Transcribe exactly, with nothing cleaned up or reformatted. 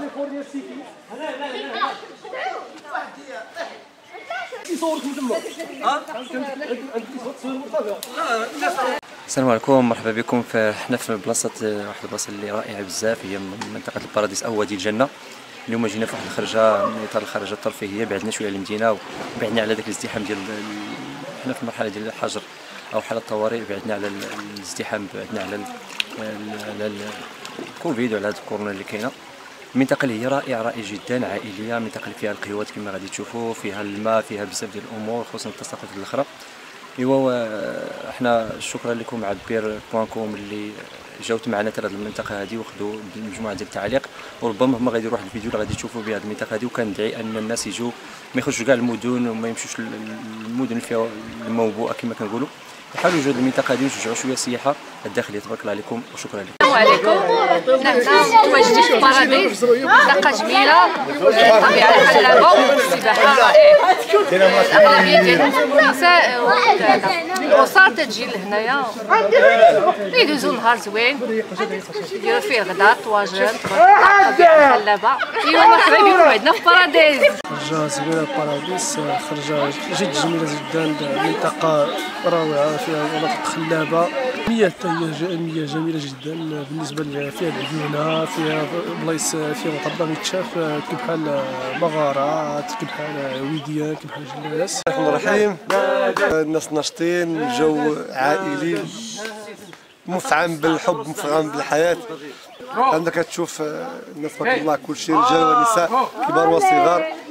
السلام عليكم، مرحبا بكم. حنا في بلاصه واحد البلاصه اللي رائعه بزاف، هي منطقه الباراديس او وادي الجنه. اليوم جينا في واحد الخرجه من اطار الخرجه الترفيهيه، بعدنا شويه على المدينه وبعدنا على داك الازدحام ديال حنا في المرحله ديال الحجر او حاله الطوارئ، بعدنا على الازدحام، بعدنا على على الكوفيد وعلى هذه الكورونا اللي كاينه. المنطقه اللي هي رائعه رائعه جدا، عائليه، منطقه اللي فيها القهوات كما غادي تشوفوا، فيها الماء، فيها بزاف ديال الامور خصوصا التساقط الاخرى. ايوا حنا شكرا لكم عبير بوان كوم اللي جاوت معنا حتى لهاد المنطقه هذه وخذوا مجموعه ديال التعاليق، وربما هما غيديروا واحد الفيديو اللي غادي تشوفوا به هذه المنطقه هذه. وكندعي ان الناس يجوا ما يخرجوش كاع المدن وما يمشوش للمدن اللي فيها الموبوءه كما كنقولوا، يحاولوا يجوا المنطقه هذه ويشجعوا شويه السياحه الداخليه. تبارك الله عليكم وشكرا لكم. السلام عليكم. حنا متواجدين في الباراديس، منطقه جميله، الطبيعه خلابه والسباحه رائعه. الاغلبيه ديالهم النساء والاسر تجي لهنايا يدوزوا نهار زوين، يديروا فيه غدا طواجن، الطبيعه خلابه. ايوا مرحبا بكم عندنا في الباراديس. خرجه زوينه الباراديس، خرجه جد جميله جدا، منطقه روعه فيها مناطق خلابه، مياه مياه جميله جدا. بالنسبه فيها العيونه، فيها بلايص فيها مطبه متشاف كبحال مغارات، كبحال وديان، كبحال جلاس. الرحمن الرحيم. الناس ناشطين، الجو عائلي مفعم بالحب، مفعم بالحياه. عندك تشوف الناس تبارك الله كلشي رجال ونساء كبار وصغار.